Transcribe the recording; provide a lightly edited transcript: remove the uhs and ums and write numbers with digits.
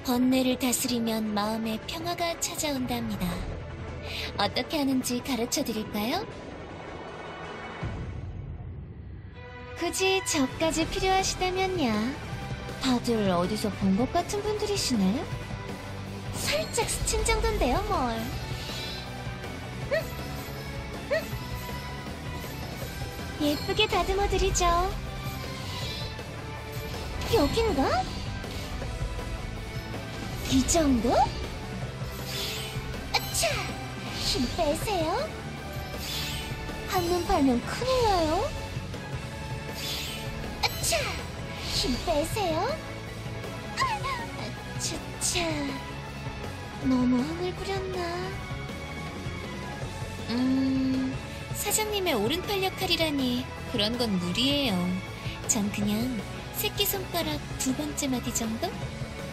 번뇌를 다스리면 마음의 평화가 찾아온답니다. 어떻게 하는지 가르쳐 드릴까요? 굳이 저까지 필요하시다면야. 다들 어디서 본 것 같은 분들이시네? 살짝 스친 정도인데요, 뭘. 예쁘게 다듬어 드리죠. 여긴가? 이 정도? 아차! 힘 빼세요. 한눈 팔면 큰일 나요. 아차! 힘 빼세요. 아차차. 너무 흥을 부렸나? 사장님의 오른팔 역할이라니 그런 건 무리예요. 전 그냥 새끼손가락 두 번째 마디 정도?